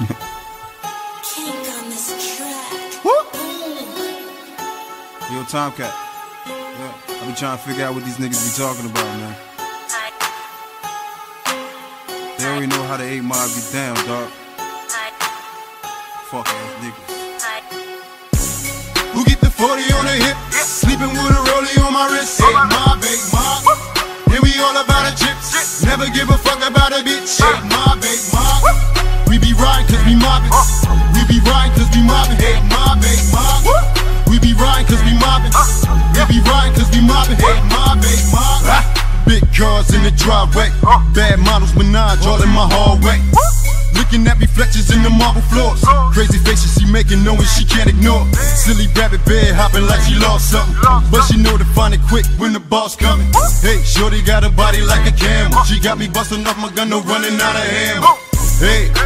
Kink on this track. Yo, Tomcat. Yeah, I be trying to figure out what these niggas be talking about, man. They already know how the 8 Mile be down, dog. Fuck ass niggas. Who get the 40 on the hip? Sleeping with a rollie on my wrist. Hey, my big mob. And we all about the chips. Never give a fuck about a bitch. Hey, my big mob. We be riding cause we mobbing. We be riding cause we mobbing. Hey, my big mob. We be riding cause we mobbing. We be riding cause we mobbing. Hey, my big mob. Big cars in the driveway. Bad models, Minaj all in my hallway. Looking at reflections in the marble floors. Crazy faces she making, knowing she can't ignore. Silly rabbit bed hopping like she lost something, but she know to find it quick when the boss coming. Hey, shorty got a body like a camel. She got me busting off my gun, no running out of ammo. Hey,